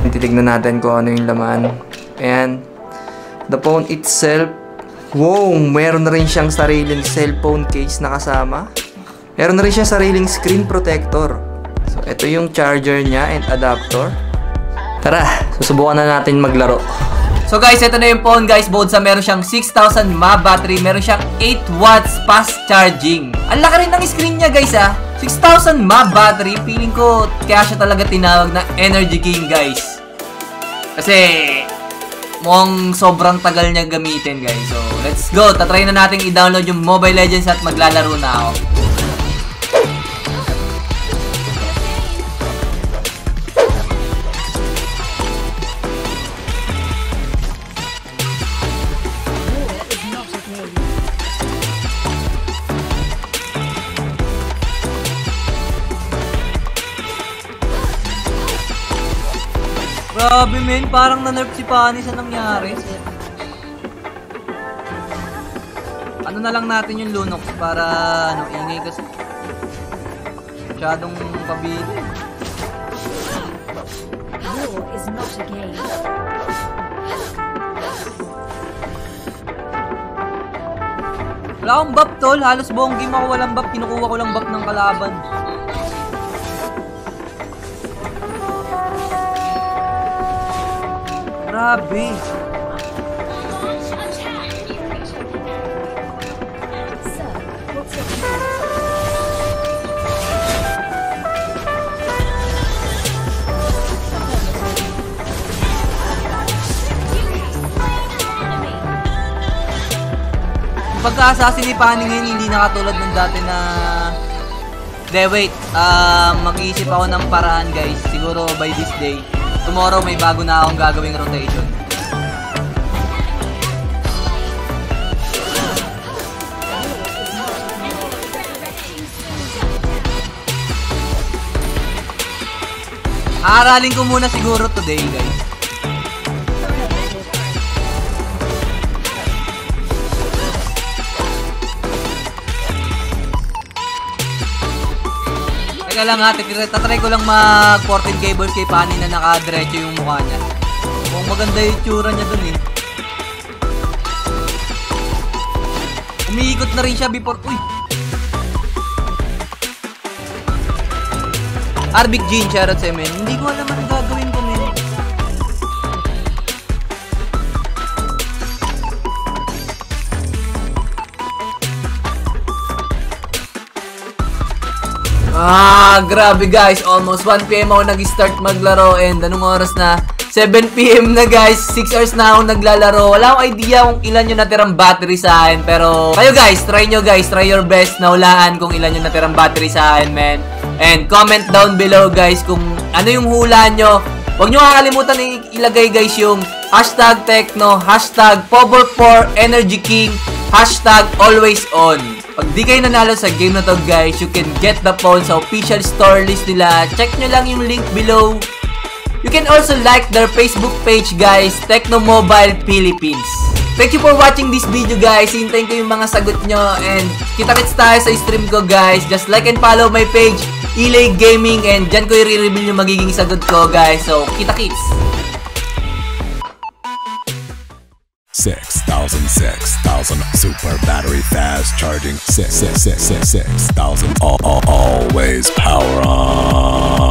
And titignan natin kung ano yung laman. And the phone itself, wow, meron na rin siyang sariling cellphone case na kasama. Meron na rin siyang sariling screen protector. So, ito yung charger niya and adapter. Tara, susubukan na natin maglaro. So guys, ito na yung phone guys. Bukod sa meron siyang 6,000 mAh battery, meron siyang 8 watts fast charging. Ang laki rin ng screen niya guys 6,000 mAh battery. Feeling ko kaya siya talaga tinawag na Energy King guys. Kasi mukhang sobrang tagal niya gamitin guys. So let's go, tatry na natin i-download yung Mobile Legends at maglalaro na ako. Grabe men, parang na-nerf si Pani sa nangyari. Ano na lang natin yung Lunox para ingay kasi. Masyadong pabili. Wala akong buff tol, halos buong game ako walang buff, kinukuha ko lang buff ng kalaban. Grabe. Pagka-assassin ni Pani ngayon, hindi na katulad ng dati na... wait. Mag-iisip ako ng paraan guys. Siguro by this day. Tomorrow may bago na akong gagawing rotation. Aaralin ko muna siguro today guys. Teka lang tatry ko lang mag 14 cables kay Pani na nakadiretso yung mukha niya. Kung maganda yung tsura niya dun Umiikot na rin siya before. Uy! Arbic Jean, shoutout sa men. Hindi ko alam ano gagawin ko men. Grabe guys, almost 1 PM ako nag-start maglaro and anong oras na? 7 PM na guys, 6 hours na ako naglalaro. Wala akong idea kung ilan yung natirang battery sa akin, pero kayo guys, try your best na hulaan kung ilan yung natirang battery sa akin, man. And comment down below guys kung ano yung hula nyo. Huwag nyo kakalimutan ilagay guys yung hashtag Techno, hashtag Power4 Energy King, hashtag Always On. Pag di kayo nanalo sa game na to guys, you can get the phone sa official store list nila. Check nyo lang yung link below. You can also like their Facebook page guys, Techno Mobile Philippines. Thank you for watching this video guys. Hintayin ko yung mga sagot nyo. And kita-kits tayo sa stream ko guys. Just like and follow my page, Elay Gaming. And dyan ko i-reveal yung magiging sagot ko guys. So, kita-kits! 6,000 super battery fast charging 6,000 always power on.